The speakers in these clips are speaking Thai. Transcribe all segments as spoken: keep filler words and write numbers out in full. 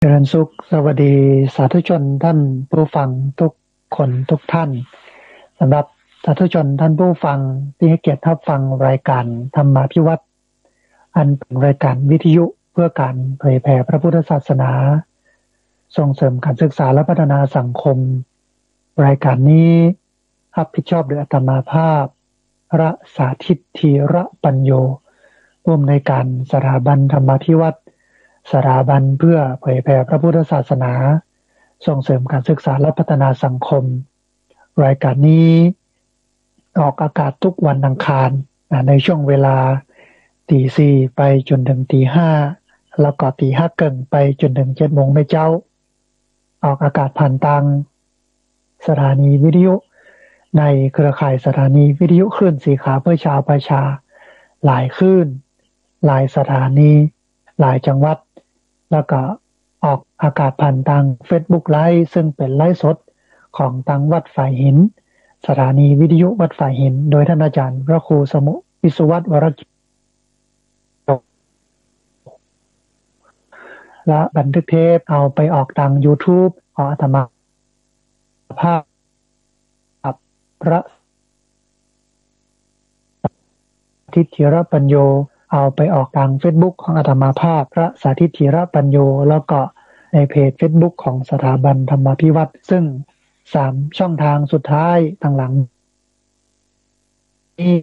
ริญสุขสวัสดีสาธุชนท่านผู้ฟังทุกคนทุกท่านสำหรับสาธุชนท่านผู้ฟังที่ให้เกียรติรับฟังรายการธรรมาภิวัตน์อันเป็นรายการวิทยุเพื่อการเผยแผ่พระพุทธศาสนาส่งเสริมการศึกษาและพัฒนาสังคมรายการนี้รับผิดชอบโดยอาตมาภาพพระสาธิตธีระปัญโยผู้อำนวยการสถาบันธรรมาภิวัตน์สถาบันเพื่อเผยแผ่พระพุทธศาสนาส่งเสริมการศึกษาและพัฒนาสังคมรายการนี้ออกอากาศทุกวันอังคารในช่วงเวลาตีสี่ไปจนถึงตีห้าแล้วก็ตีห้าเกินไปจนถึงเจ็ดโมงไม่เจ้าออกอากาศผ่านทางสถานีวิทยุในเครือข่ายสถานีวิทยุคลื่นสีขาวเพื่อชาวประชาหลายคลื่นหลายสถานีหลายจังหวัดแล้วก็ออกอากาศผ่านทาง Facebook Live ซึ่งเป็นไลฟ์สดของทางวัดฝ่ายหินสถานีวิทยุวัดฝ่ายหินโดยท่านอาจารย์พระครูสมุวิสุวัตรวรกิจและบันทึกเทปเอาไปออกทาง YouTube ของอาตมาภาพพระทิตธีรปัญโยเอาไปออกทาง Facebook ของอาตมาภาพพระสาธิตธีรปัญโยแล้วก็ในเพจ Facebook ของสถาบันธรรมาภิวัตน์ซึ่งสามช่องทางสุดท้ายทางหลังนี้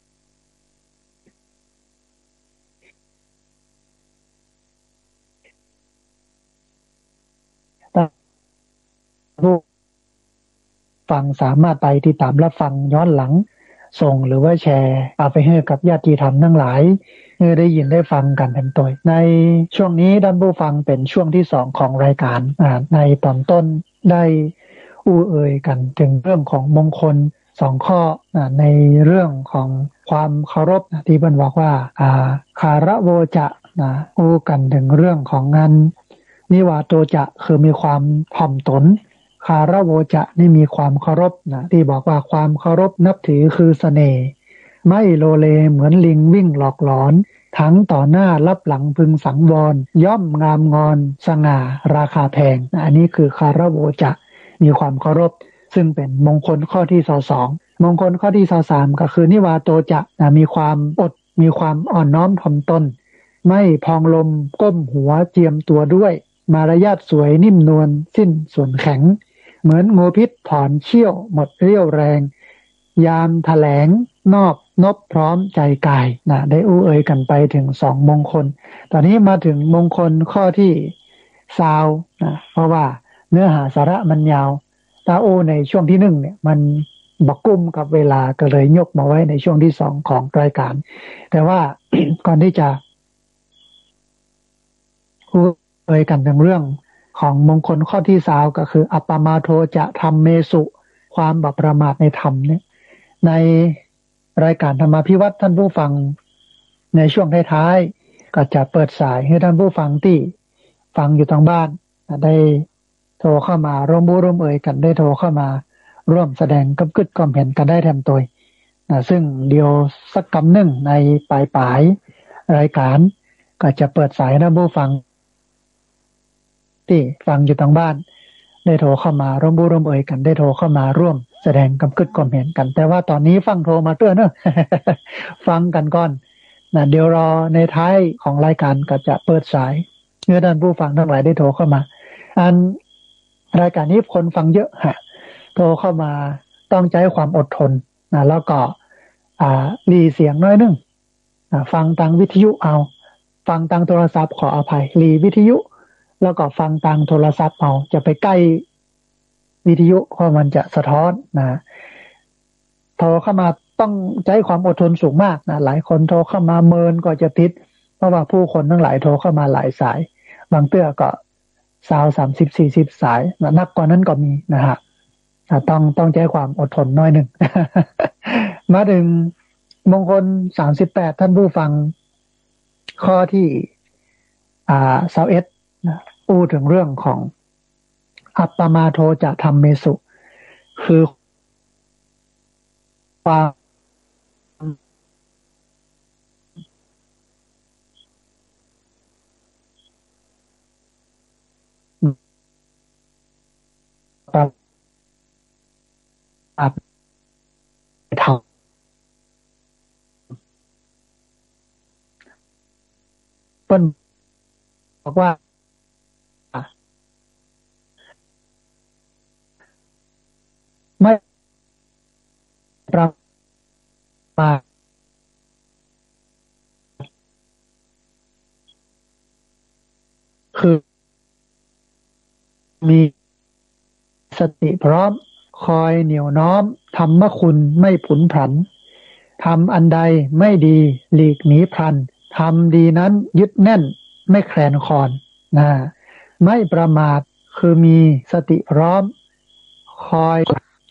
ผู้ฟังสามารถไปติดตามรับฟังย้อนหลังส่งหรือว่าแชร์เอาไปให้กับญาติธรรมทั้งหลายเมื่อได้ยินได้ฟังกันเป็นตัวในช่วงนี้ท่านผู้ฟังเป็นช่วงที่สองของรายการในตอนต้นได้อู้เอ่ยกันถึงเรื่องของมงคลสองข้อในเรื่องของความเคารพที่เพิ่นบอกว่าคาระโวจะนะอู้กันถึงเรื่องของงานนิวาโตจะคือมีความถ่อมตนคาระโวจะนี่มีความเคารพนะที่บอกว่าความเคารพนับถือคือเสน่ห์ไม่โลเลเหมือนลิงวิ่งหลอกหลอนทั้งต่อหน้ารับหลังพึงสังวรย่อมงามงอนสง่าราคาแพงอันนี้คือคาระโวจะมีความเคารพซึ่งเป็นมงคลข้อที่สองมงคลข้อที่สามก็คือนิวาโตจะมีความอดมีความอ่อนน้อมถ่อมตนไม่พองลมก้มหัวเจียมตัวด้วยมารยาทสวยนิ่มนวลสิ้นส่วนแข็งเหมือนงูพิษถอนเชี่ยวหมดเรี่ยวแรงยามแถลงนอบนบพร้อมใจกายนะได้อู้เอ่ยกันไปถึงสองมงคลตอนนี้มาถึงมงคลข้อที่สาวนะเพราะว่าเนื้อหาสาระมันยาวตาโอในช่วงที่หนึ่งเนี่ยมันบักกุ้มกับเวลาก็เลยยกมาไว้ในช่วงที่สองของรายการแต่ว่า ก่อนที่จะอู้เอ่ยกันถึงเรื่องของมงคลข้อที่สาวก็คืออัปปมาโทจะธรรมเมสุความบัประมาทในธรรมเนี่ยในรายการธรรมาภิวัตน์ท่านผู้ฟังในช่วงท้ายๆก็จะเปิดสายให้ท่านผู้ฟังที่ฟังอยู่ทางบ้านได้โทรเข้ามาร่วมบูร่วมเอ่ยกันได้โทรเข้ามาร่วมแสดงกับกึศความเห็นกันได้แทมตัวนะซึ่งเดียวสักคำหนึ่งในปลายปลายรายการก็จะเปิดสายให้ท่านผู้ฟังที่ฟังอยู่ทางบ้านได้โทรเข้ามาร่วมบูร่วมเอ่ยกันได้โทรเข้ามาร่วมแสดงกำกึศความเห็นกันแต่ว่าตอนนี้ฟังโทรมาเตื้อเนอะ ฟังกันก่อนนะเดี๋ยวรอในท้ายของรายการก็จะเปิดสายเพื่อท่านผู้ฟังทั้งหลายได้โทรเข้ามาอันรายการนี้คนฟังเยอะฮะโทรเข้ามาต้องใช้ความอดทนนะแล้วก็อ่าหลีเสียงน้อยนึงนะฟังทางวิทยุเอาฟังทางโทรศัพท์ขออภัยหลีวิทยุแล้วก็ฟังทางโทรศัพท์เอาจะไปใกล้วิทยุเพราะมันจะสะท้อนนะโทรเข้ามาต้องใช้ความอดทนสูงมากนะหลายคนโทรเข้ามาเมินก็จะติดเพราะว่าผู้คนทั้งหลายโทรเข้ามาหลายสายบางเตื้อก็สาวสามสิบสี่สิบสายนักกว่านั้นก็มีนะฮะต้องต้องใช้ความอดทนน้อยหนึ่ง มาถึงมงคลสามสิบแปดท่านผู้ฟังข้อที่อ่าสาวเอ็ดนะพูดถึงเรื่องของอัปปมาโทจะธรรมเมสุคือความอาจทำเปิ้นบอกว่าไม่ประมาทคือมีสติพร้อมคอยเหนี่ยวน้อมธรรมคุณไม่ผุนผันทำอันใดไม่ดีหลีกหนีพลันทำดีนั้นยึดแน่นไม่แคลนคลอนนะไม่ประมาทคือมีสติพร้อมคอย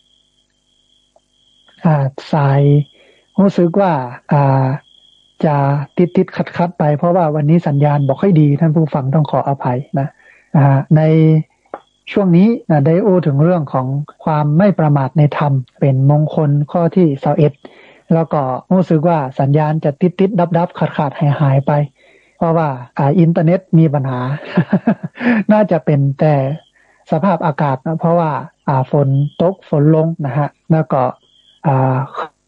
อ่าสายรู้สึกว่าอ่าจะติดติดขัดขัดไปเพราะว่าวันนี้สัญญาณบอกให้ดีท่านผู้ฟังต้องขออภัยนะอ่าในช่วงนี้นะได้อู้ถึงเรื่องของความไม่ประมาทในธรรมเป็นมงคลข้อที่สิบเอ็ดแล้วก็รู้สึกว่าสัญญาณจะติดติดดับดับขาดขาดหายหายไปเพราะว่าอ่าอินเทอร์เน็ตมีปัญหา น่าจะเป็นแต่สภาพอากาศนะเพราะว่าอ่าฝนตกฝนลงนะฮะแล้วก็อ่า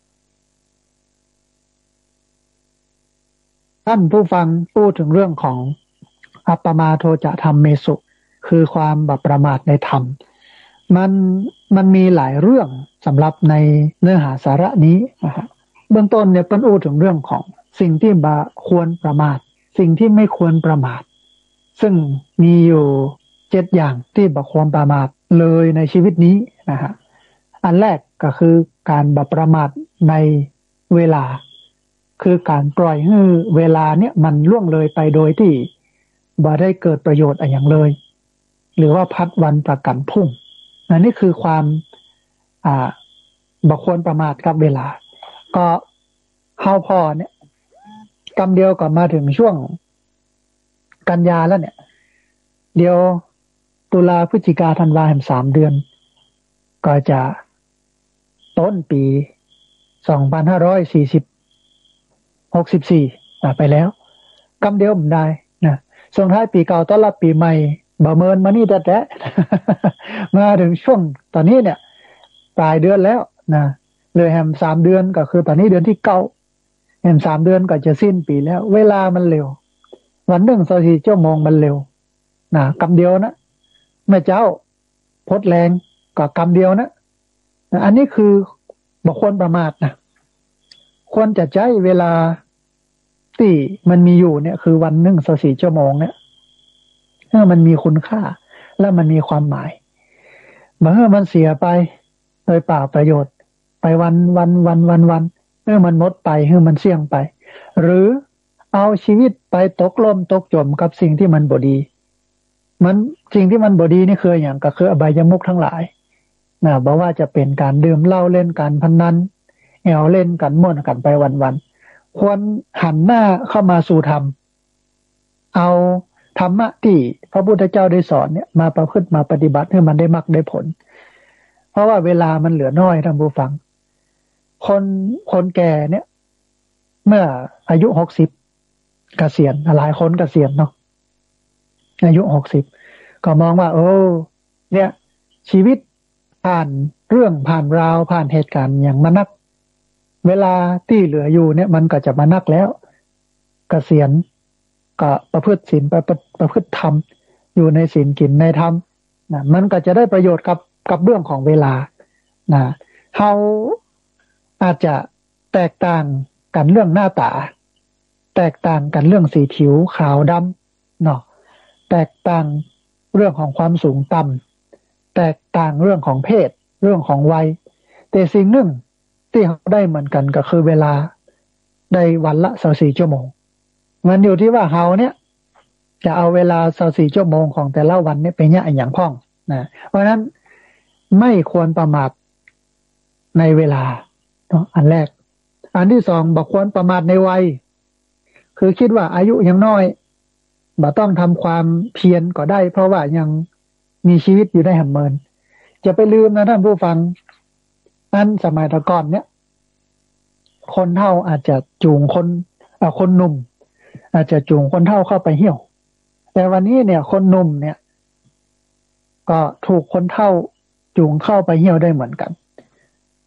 ท่านผู้ฟังพูดถึงเรื่องของอัปปมาโทจะธรรมเมสุคือความแบบประมาทในธรรมมันมันมีหลายเรื่องสำหรับในเนื้อหาสาระนี้นะฮะเบื้องต้นเนี่ยเปิ้ลอู้ถึงเรื่องของสิ่งที่บาควรประมาทสิ่งที่ไม่ควรประมาทซึ่งมีอยู่เจ็ดอย่างที่บาควรประมาทเลยในชีวิตนี้นะฮะอันแรกก็คือการบาประมาทในเวลาคือการปล่อยให้เวลาเนี่ยมันล่วงเลยไปโดยที่บ่ได้เกิดประโยชน์อะไรอย่างเลยหรือว่าพัดวันประกันพรุ่งอันนี้คือความอ่าบ่ควรประมาทกับเวลาก็เฮาพอเนี่ยกำเดียวก็มาถึงช่วงกันยาแล้วเนี่ยเดี๋ยวตุลาพฤศจิกาธันวาแห่งสามเดือนก็จะต้นปีสองพันห้าร้อยสี่สิบหกสิบสี่ไปแล้วกำเดียวผมได้นะส่งท้ายปีเก่าต้อนรับปีใหม่บ่เมินมานี่แต่แต่ มาถึงช่วงตอนนี้เนี่ยปลายเดือนแล้วนะเลยแฮมสามเดือนก็คือตอนนี้เดือนที่เก้าแฮมสามเดือนก็จะสิ้นปีแล้วเวลามันเร็ววันหนึ่งสสี่ชั่วโมงมันเร็วนะกำเดียวนะแม่เจ้าพดแรงก็กำเดียวนะอันนี้คือบ่ควรประมาทนะควรจะใช้เวลาที่มันมีอยู่เนี่ยคือวันหนึ่งสสี่ชั่วโมงเนี่ยเมื่อมันมีคุณค่าและมันมีความหมายเมื่อมันเสียไปโดยเปล่าประโยชน์ไปวันวันวันวันวันเมื่อมันหมดไปเมื่อมันเสี่ยงไปหรือเอาชีวิตไปตกล่มตกจมกับสิ่งที่มันบ่ดีมันสิ่งที่มันบ่ดีนี่คืออย่างก็คืออบายมุขทั้งหลายนะบอกว่าจะเป็นการดื่มเหล้าเล่นการพนันแอวเล่นกันม่วนกันไปวันๆควรหันหน้าเข้ามาสู่ธรรมเอาธรรมะที่พระพุทธเจ้าได้สอนเนี่ยมาประพฤติมาปฏิบัติให้มันได้มรรคได้ผลเพราะว่าเวลามันเหลือน้อยท่านผู้ฟังคนคนแก่เนี่ยเมื่ออายุหกสิบเกษียณหลายคนเกษียณเนาะอายุหกสิบก็มองว่าโอ้เนี่ยชีวิตผ่านเรื่องผ่านราวผ่านเหตุการณ์อย่างมานักเวลาที่เหลืออยู่เนี่ยมันก็จะมานักแล้วเกษียณก็ประพฤติศีลประประพฤติธรรมอยู่ในศีลกินในธรรมนะมันก็จะได้ประโยชน์กับกับเรื่องของเวลานะเขาอาจจะแตกต่างกันเรื่องหน้าตาแตกต่างกันเรื่องสีผิวขาวดำเนาะแตกต่างเรื่องของความสูงต่ำแตกต่างเรื่องของเพศเรื่องของวัยแต่สิ่งหนึ่งที่เขาได้เหมือนกันก็คือเวลาได้วันละยี่สิบสี่ชั่วโมงมันอยู่ที่ว่าเฮาเนี่ยจะเอาเวลายี่สิบสี่ชั่วโมงของแต่ละวันเนี่ยไปเนี่ยอย่างพ่องนะเพราะฉะนั้นไม่ควรประมาทในเวลาเนาะอันแรกอันที่สองบ่ควรประมาทในวัยคือคิดว่าอายุยังน้อยบ่ต้องทำความเพียรก็ได้เพราะว่ายังมีชีวิตอยู่ได้แห่งเมินจะไปลืมนะท่านผู้ฟังอันสมัยตะก่อนเนี่ยคนเฒ่าอาจจะจูงคนอ่าคนหนุ่มอาจจะจูงคนเฒ่าเข้าไปเหี่ยวแต่วันนี้เนี่ยคนหนุ่มเนี่ยก็ถูกคนเฒ่าจูงเข้าไปเหี่ยวได้เหมือนกัน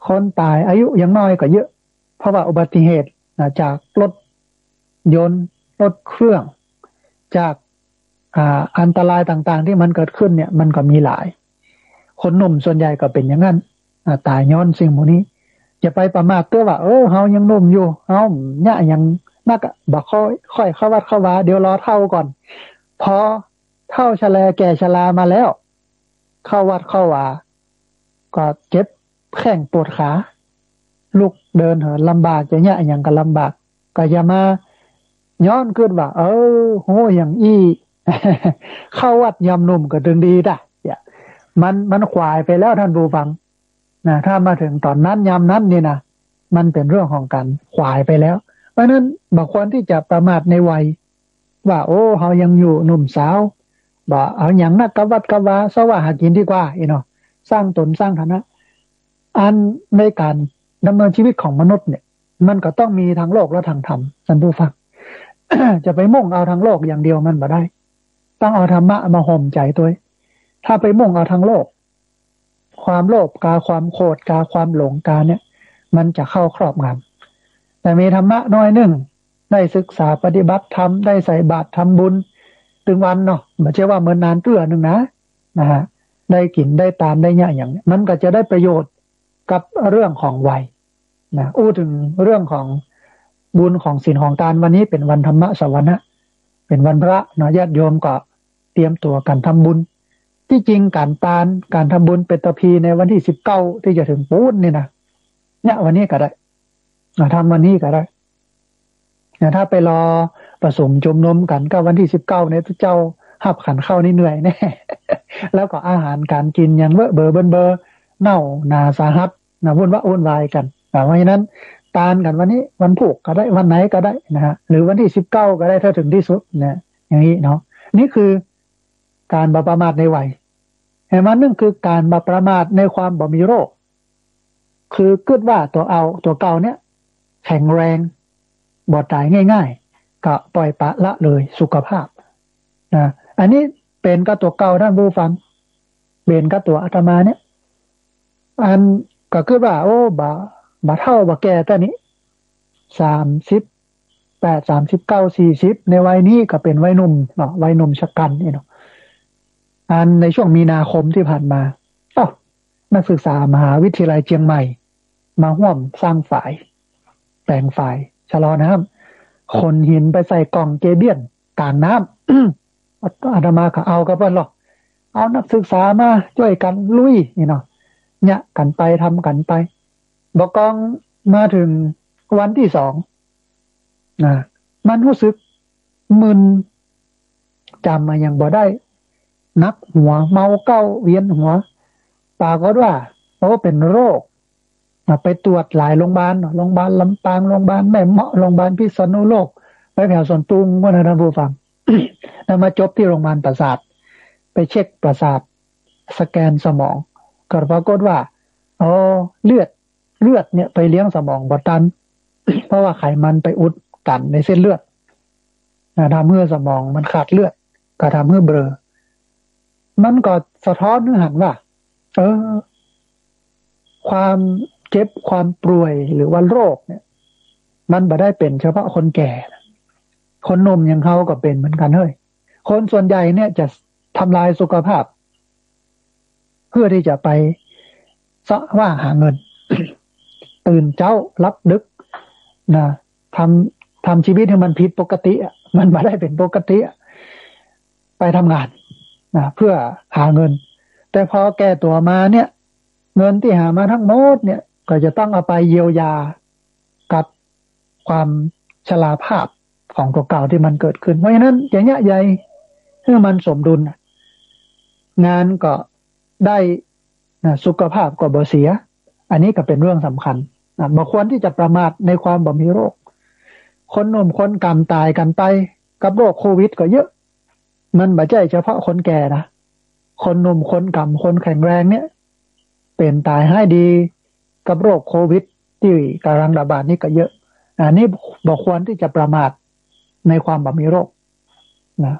คนตายอายุยังน้อยก็เยอะเพราะว่าอุบัติเหตุจากรถยนต์รถเครื่องจากอ่าอันตรายต่างๆที่มันเกิดขึ้นเนี่ยมันก็มีหลายคนหนุ่มส่วนใหญ่ก็เป็นอย่างนั้นตายย้อนสิ่งพวกนี้จะไปประมาทตัวว่าเออเฮายังหนุ่มอยู่เฮาเนี่ยยังนักบ่ค่อยค่อยเข้าวัดเข้าวาเดี๋ยวรอเฒ่าก่อนพอเฒ่าชราแก่ชรามาแล้วเข้าวัดเข้าวาก็เจ็บแข้งปวดขาลุกเดินเหินลำบากจะเนี่ยอย่างก็ลำบากก็อย่ามาย้อนขึ้นว่าเออโหอย่างอี้ เข้าวัดยามหนุ่มก็ดึงดีด่ะเนี่ยมันมันขวายไปแล้วท่านผู้ฟังนะถ้ามาถึงตอนนั้นยามนั้นนี่นะมันเป็นเรื่องของการขวายไปแล้วเพราะนั้นบางคนที่จะประมาทในวัยว่าโอ้เฮายังอยู่หนุ่มสาวบ่เอาหยังนักกวัดกวาสว่าหากินดีกว่าอีเนาะสร้างตนสร้างฐานะอันในการดำเนินชีวิตของมนุษย์เนี่ยมันก็ต้องมีทางโลกและทางธรรมท่านผู้ฟัง จะไปมุ่งเอาทางโลกอย่างเดียวมันบ่ได้ต้องเอาธรรมะมาห่มใจตัวถ้าไปมุ่งเอาทางโลกความโลภกาความโกรธกาความหลงกาเนี่ยมันจะเข้าครอบงำแต่มีธรรมะน้อยหนึ่งได้ศึกษาปฏิบัติธรรมได้ใส่บาตรทำบุญถึงวันเนาะไม่ใช่ว่าเมื่อนานเตื้อหนึ่งนะนะฮะได้กินได้ตามได้เนี่ยอย่างนี้มันก็จะได้ประโยชน์กับเรื่องของวัยนะอู้ถึงเรื่องของบุญของศีลของทานวันนี้เป็นวันธรรมะสวรรค์เป็นวันพระเนาะญาติโยมก็เตรียมตัวกันทำบุญที่จริงการทานการทำบุญเป็นตะพีในวันที่สิบเก้าที่จะถึงปูนนี่นะเนี่ยวันนี้ก็ได้ทำวันนี้ก็ได้ถ้าไปรอผสมจุมนมกันก็วันที่สิบเก้าเนี่ยเจ้าหับขันเข้านี่เหนื่อยแน่ แล้วก็อาหารการกินอย่างเบอเบอเบอเบอเน่านาสาหัสนะวุ่นว่าวุ่นวายกันเพราะฉะนั้นตานกันวันนี้วันผูกก็ได้วันไหนก็ได้นะฮะหรือวันที่สิบเก้าก็ได้ถ้าถึงที่สุดนะอย่างนี้เนาะนี่คือการบ่ประมาทในวัยเห็นไหมนั่นคือการบ่ประมาทในความบ่มีโรคคือคิดว่าตัวเอาตัวเก่าเนี่ยแข็งแรงบ่ตายง่ายๆก็ปล่อยปะละเลยสุขภาพนะอันนี้เป็นกับตัวเก่าท่านผู้ฟังเป็นกับตัวอาตมาเนี่ยอันก็คิดว่าโอ้บ่บ่เท่าบ่แก่ตอนนี้สามสิบแปด สามสิบเก้า สี่สิบในวัยนี้ก็เป็นวัยหนุ่มเนาะวัยหนุ่มชะกันนี่เนาะอันในช่วงมีนาคมที่ผ่านมาอ้าวนักศึกษามหาวิทยาลัยเชียงใหม่มาร่วมสร้างฝ่ายแปลงฝ่ายชะลอน้ำคนหินไปใส่กล่องเกเบียนกลางน้ำอาตมาก็เอากับเพิ่นหรอกเอานักศึกษามาช่วยกันลุยนี่เนาะเนี่ยกันไปทำกันไปบกองมาถึงวันที่สองนะมันรู้สึกมึนจำมายังบ่ได้นักหัวเมาเก้าเวียนหัวปากก็ว่าโอ้เป็นโรคไปตรวจหลายโรงพยาบาลโรงพยาบาลลำปางโรงพยาบาลแม่เมาะโรงพยาบาลพิษณุโลกไปแถวสวนตุงพวกนั้นท่านผู้ฟัง แล้วมาจบที่โรงพยาบาลประสาทไปเช็คประสาทสแกนสมองก็ปรากฏว่าอ๋อเลือดเลือดเนี่ยไปเลี้ยงสมองบ่ตัน เพราะว่าไขมันไปอุดตันในเส้นเลือดทำให้สมองมันขาดเลือดก็ทำให้เบลอมันก็สะท้อนให้เห็นว่าเออความเจ็บความป่วยหรือว่าโรคเนี่ยมันบ่ได้เป็นเฉพาะคนแก่คนหนุ่มอย่างเขาก็เป็นเหมือนกันเฮ้ยคนส่วนใหญ่เนี่ยจะทำลายสุขภาพเพื่อที่จะไปสะว่าหาเงิน ตื่นเจ้ารับดึกนะทำทำชีวิตให้มันผิดปกติอ่ะมันไม่ได้เป็นปกติไปทำงานนะเพื่อหาเงินแต่พอแก่ตัวมาเนี่ยเงินที่หามาทั้งหมดเนี่ยก็จะต้องเอาไปเยียวยากับความชราภาพของตัวเก่าที่มันเกิดขึ้นเพราะฉะนั้นอย่างเงี้ยใหญ่เพื่อมันสมดุลงานก็ได้นะสุขภาพก็บ่เสียอันนี้ก็เป็นเรื่องสำคัญนะบ่ควรที่จะประมาทในความบ่มีโรคคนหนุ่มคนกำตายกันไปกับโรคโควิดก็เยอะมันไม่ใช่เฉพาะคนแก่นะคนหนุ่มคนกำคนแข็งแรงเนี่ยเป็นตายให้ดีกับโรคโควิดที่กำลังระบาดนี่ก็เยอะอันนี้บ่ควรที่จะประมาทในความบ่มีโรคนะ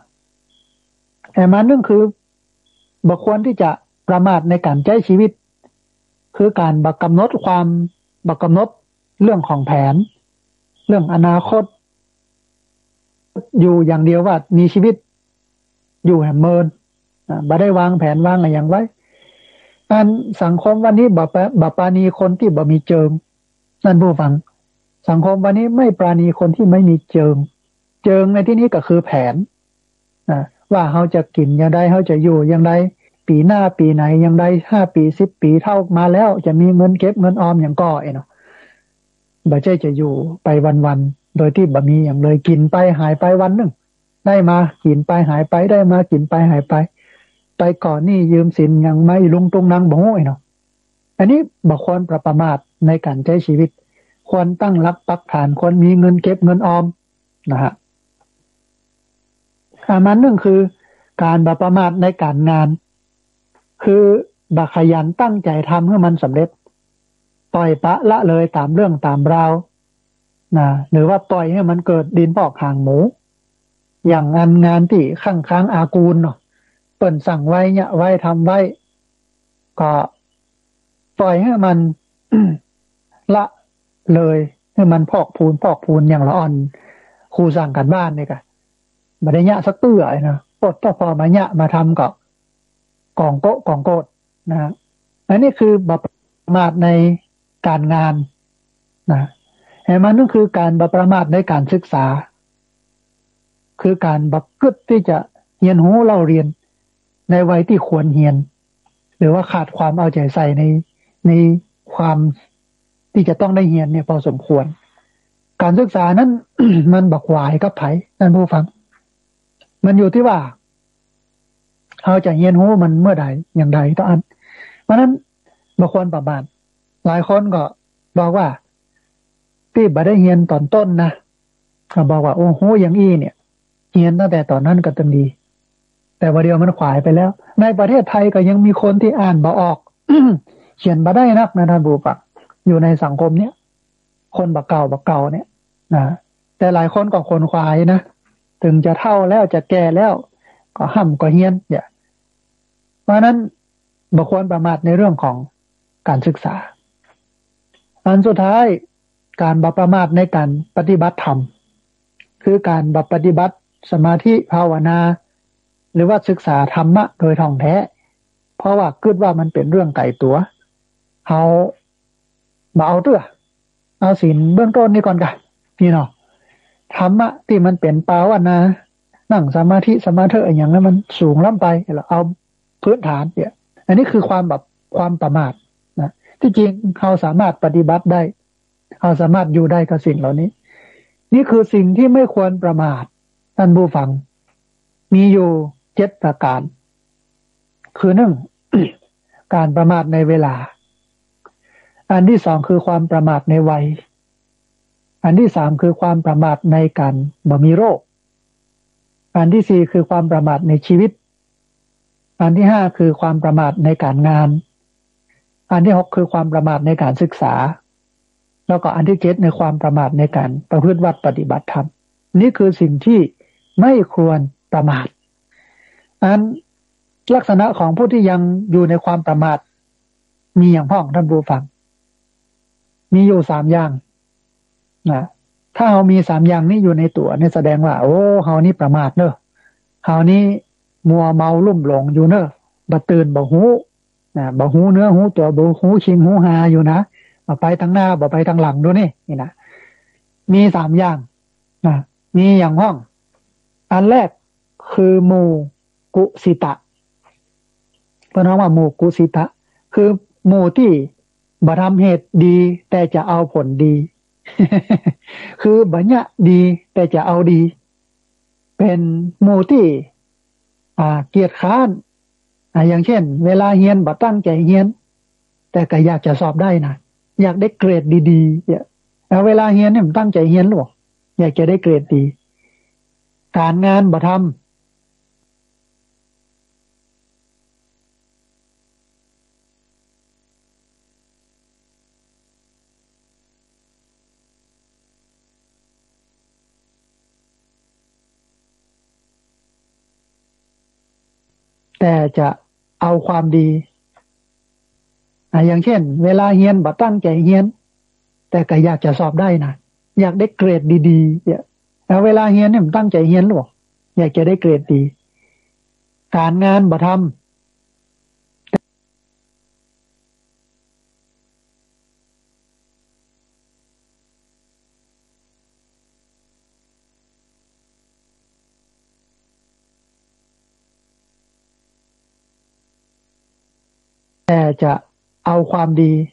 แต่มันนึงคือบ่ควรที่จะประมาทในการใช้ชีวิตคือการบักกำหนดความบักกำหนดเรื่องของแผนเรื่องอนาคตอยู่อย่างเดียวว่ามีชีวิตอยู่แห่งเมินบ่ได้วางแผนวางอะไรอย่างไว้การสังคมวันนี้บ่บ่ปราณีคนที่บ่มีเจิงนั่นผู้ฟังสังคมวันนี้ไม่ปราณีคนที่ไม่มีเจิงเจิงในที่นี้ก็คือแผนว่าเขาจะกินอย่างไรเขาจะอยู่อย่างไรปีหน้าปีไหนอย่างไรห้าปีสิบปีเท่ามาแล้วจะมีเงินเก็บเงินออมอย่างก่อเองเนาะบ่ใช่จะอยู่ไปวันๆโดยที่บ่มีอย่างเลยกินไปหายไปวันหนึ่งได้มากินไปหายไปได้มากินไปหายไปไปก่อนนี่ยืมสินยังไม่ลุงตุงนางบ่โง่เนาะอันนี้บ่ควรประมาทในการใช้ชีวิตควรตั้งหลักปักฐานควรมีเงินเก็บเงินออมนะฮะอันนั้นหนึ่งคือการบ่ประมาทในการงานคือบ่ขยันตั้งใจทำให้มันสำเร็จปล่อยปะละเลยตามเรื่องตามราวนะหรือว่าปล่อยให้มันเกิดดินพอกหางหมูอย่างงานงานที่ข้างค้างอากูลเนาะเปิ่นสั่งไว้เนี่ยไว้ทำไว้ก็ปล่อยให้มัน ละเลยให้มันพอกพูนพอกพูนอย่างละอ่อนครูสั่งกันบ้านนี่ก็บ่ได้ยะสักเตื้อไอ้นะปดต่อพอมายะมาทำก็กองโกะกองโกดนะฮะอันนี้คือบ่ประมาทในการงานนะแห่มันนั่นคือการบ่ประมาทในการศึกษาคือการบักกึดที่จะเรียนรู้เล่าเรียนในวัยที่ควรเรียนหรือว่าขาดความเอาใจใส่ในในความที่จะต้องได้เรียนเนี่ยพอสมควรการศึกษานั้น มันบักหวายกับไผท่านผู้ฟังมันอยู่ที่ว่าเราจะเรียนรู้มันเมื่อใดอย่างใดต่ออันเพราะนั้นบ่ควรประมาทหลายคนก็บอกว่าที่บ่ได้เรียนตอนต้นนะก็บอกว่าโอ้โหอย่างอี้เนี่ยเรียนตั้งแต่ตอนนั้นก็ต้องดีแต่ว่าเดียวมันขวายไปแล้วในประเทศไทยก็ยังมีคนที่อ่านบ่ออก เขียนบ่ได้นักนะท่านผู้ฟังอยู่ในสังคมเนี้ยคนบักเก่าบักเก่าเนี่ยนะแต่หลายคนก็คนควายนะถึงจะเฒ่าแล้วจะแก่แล้วก็ห่ำก็เฮียนเนี่ยเพราะนั้นบ่ควรประมาทในเรื่องของการศึกษาอันสุดท้ายการบ่ประมาทในการปฏิบัติธรรมคือการบ่ปฏิบัติสมาธิภาวนาหรือว่าศึกษาธรรมะโดยท่องแท้เพราะว่าคิดว่ามันเป็นเรื่องไกลตัวเฮาบ่เอาเตื้อเอาศีลเบื้องต้นนี่ก่อนกันพี่เนาะธรรมะที่มันเป็นภาวนานั่งสมาธิสมาธิอะไรอย่างนั้นมันสูงล้ำไปแล้วเอาพื้นฐานเนี่ยอันนี้คือความแบบความประมาทนะที่จริงเราสามารถปฏิบัติได้เราสามารถอยู่ได้กับสิ่งเหล่านี้นี่คือสิ่งที่ไม่ควรประมาทท่านผู้ฟังมีอยู่เจ็ดประการคือหนึ่ง การประมาทในเวลาอันที่สองคือความประมาทในวัยอันที่สามคือความประมาทในการบ่มีโรคอันที่สี่คือความประมาทในชีวิตอันที่ห้าคือความประมาทในการงานอันที่หกคือความประมาทในการศึกษาแล้วก็อันที่เจ็ดในความประมาทในการประพฤติวัดปฏิบัติธรรมนี่คือสิ่งที่ไม่ควรประมาทอันลักษณะของผู้ที่ยังอยู่ในความประมาทมีอย่างพ้องท่านผู้ฟังมีอยู่สามอย่างนะถ้าเรามีสามอย่างนี้อยู่ในตัวเนี่ยแสดงว่าโอ้เฮานี่ประมาทเนอะเฮานี่มัวเมาลุ่มหลงอยู่เนอะบ่ตื่นบ่ฮู้นะบ่ฮู้เนื้อฮู้ตัวบ่ฮู้ชิงฮู้หาอยู่นะบ่ไปทางหน้าบ่ไปทางหลังดูนี่นี่นะมีสามอย่างนะมีอย่างห้องอันแรกคือหมู่กุสิตะเพราะน้องว่าหมู่กุสิตะคือหมู่ที่บ่ทำเหตุดีแต่จะเอาผลดี คือบัญญัติดีแต่จะเอาดีเป็นหมู่ที่อ่าเกียจคร้านอ่าอย่างเช่นเวลาเรียนบ่ตั้งใจเรียนแต่ก็อยากจะสอบได้นะอยากได้เกรดดีๆเนี่ยแล้วเวลาเรียนเนี่ยมันตั้งใจเรียนหรออยากจะได้เกรดดีการงานบ่ทำแต่จะเอาความดีอ่าอย่างเช่นเวลาเรียนบ่ตั้งใจเรียนแต่ก็อยากจะสอบได้นะอยากได้เกรดดีๆเนี่ยแล้วเวลาเรียนเนี่ยมันตั้งใจเรียนหรออยากจะได้เกรดดีการงานบ่ทำแต่จะเอาความดี